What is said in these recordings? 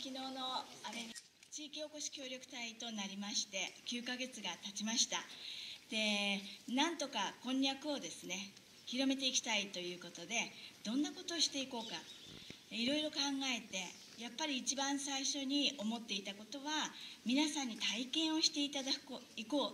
昨日の地域おこし協力隊となりまして9ヶ月が経ちました。で、なんとかこんにゃくをですね広めていきたいということで、どんなことをしていこうかいろいろ考えて、やっぱり一番最初に思っていたことは、皆さんに体験をしていただこう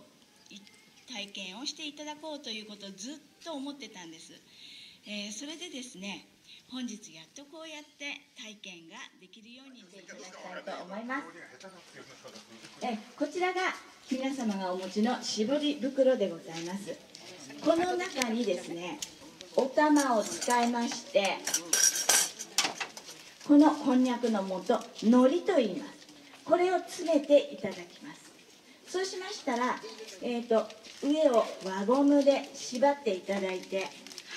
ということをずっと思ってたんです。それでですね、本日やっとこうやって体験ができるようにしていただきたいと思います。こちらが皆様がお持ちの絞り袋でございます。この中にですね、お玉を使いまして、このこんにゃくの素、海苔と言います。これを詰めていただきます。そうしましたら、上を輪ゴムで縛っていただいて、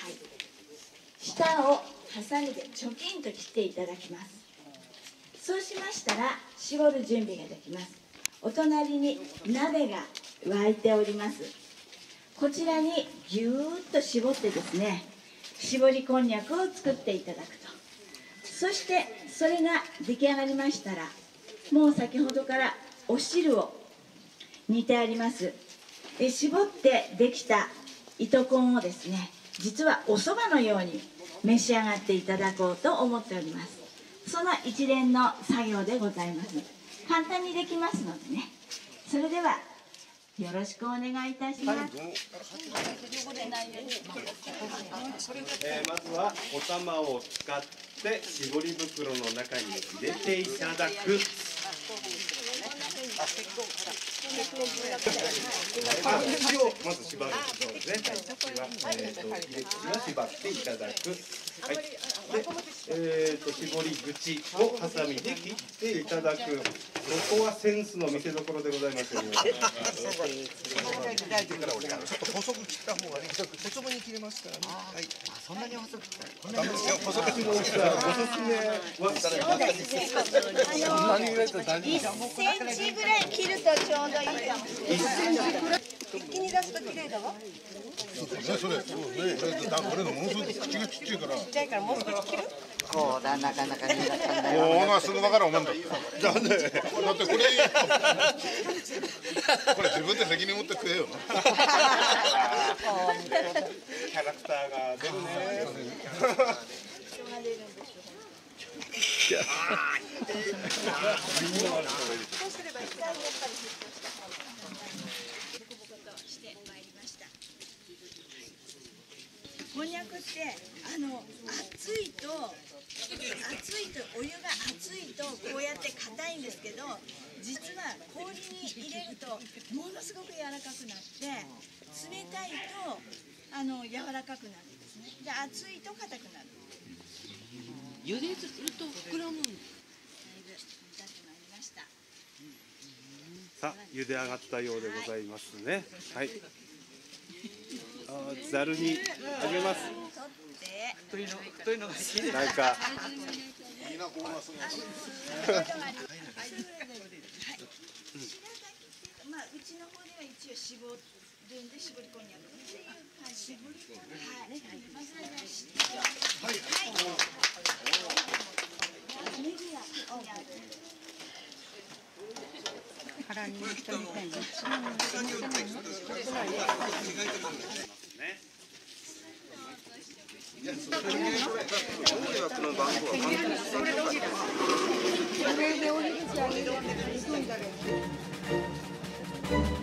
下をハサミでチョキンと切っていただきます。そうしましたら絞る準備ができます。お隣に鍋が沸いております。こちらにぎゅーっと絞ってですね、絞りこんにゃくを作っていただくと。そしてそれが出来上がりましたら、もう先ほどからお汁を煮てあります。絞ってできた糸こんをですね、実はお蕎麦のように召し上がっていただこうと思っております。その一連の作業でございます。簡単にできますのでね。それではよろしくお願いいたします。 まずはお玉を使って絞り袋の中に入れていただく。口をまず縛るそうですね。入れ口は縛っていただく。はい。で、絞り口をハサミで切っていただく。ここはセンスの見せ所でございますよ。ちょっと細く切った方がね、細めに切れますからね。はい。そんなに細く切ったら。細く切る大きさ、おすすめは。そんなに入れて大丈夫。 1センチぐらい切るとちょうどいいかもしれない。1センチぐらい。一気に出すと綺麗だわ。 そうね、それ、俺のものすごく口がちっちゃいから。 ちっちゃいからもう少し切る。 こうだ、なかなかになかんない。 お前すぐ分からんもんだ。じゃあね、だってこれ自分で責任持って食えよ。 キャラクターが出るね。 そうすれば一回やっぱり沸騰した方がボコボコとしてまいりました。こんにゃくって熱いとお湯が熱いとこうやって硬いんですけど、実は氷に入れるとものすごく柔らかくなって、冷たいと柔らかくなるんですね。で、熱いと硬くなる。 茹ですると膨らむ。だいぶ煮立ってまいりました。 さあ、茹で上がったようでございますね。はい。ざるにあげます。 太いのが好きで。 なんか。 まあうちの方では一応絞るんで絞りこんにゃくっていう感じで。絞りこんにゃく。はい。まずはね、はい。ネギやこんにゃく。 腹に人みたいに。 これでお湯口あげるわけです。